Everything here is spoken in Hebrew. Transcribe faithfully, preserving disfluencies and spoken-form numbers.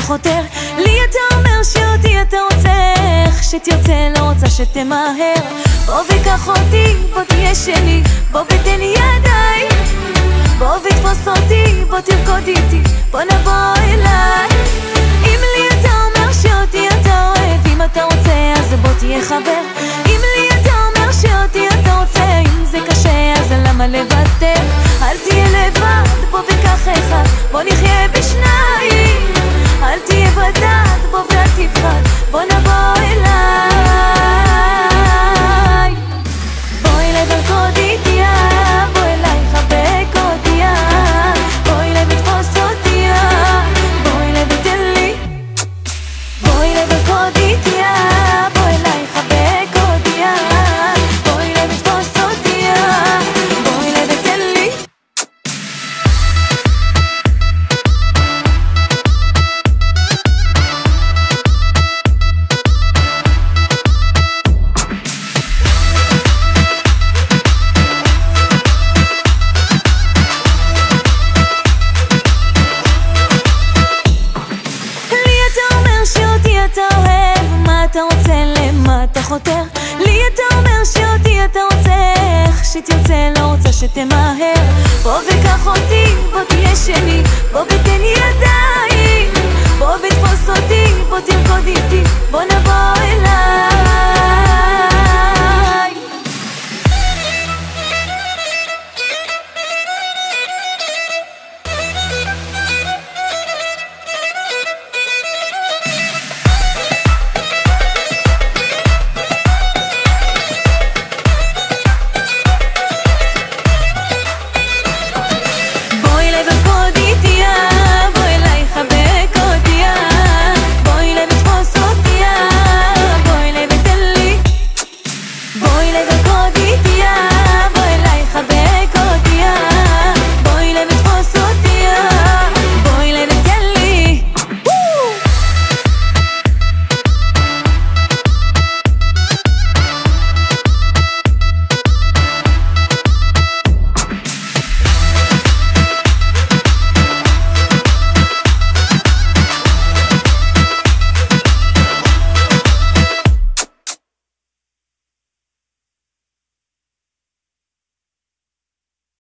אתה חותר? לי אתה אומר שאותי אתה רוצה, איך שתרצה לא רוצה שתמהר. בוא וקח אותי, בוא תהיה שלי, בוא ותן לי ידיי, בוא ותפוס אותי, בוא תרקוד איתי, בוא נבוא אליי. אם לי אתה אומר שאותי אתה אוהב, אם אתה רוצה אז בוא תהיה חבר. אם לי אתה אומר שאותי אתה רוצה, אם זה קשה אז למה לוותר? אל תהיה לבד, בוא וקח אחד, בוא נחיה בשניים. אל תהיה בדד, בוא ואל תפחד, בוא נבוא אליי. בואי אליי ורקוד איתי, בוא אליי חבק אותי, בואי אליי ותפוס אותי, בואי אליי ותן לי. בואי אליי ורקוד איתי, בוא אליי חבק אותי, בואי אליי ותפוס אותי, בואי אליי ותן לי. אתה רוצה, למה אתה חותר? לי אתה אומר שאותי אתה רוצה, איך שתרצה לא רוצה שתמהר. בוא וקח אותי, בוא תהיה שלי, בוא ותן לי ידיים, בוא ותן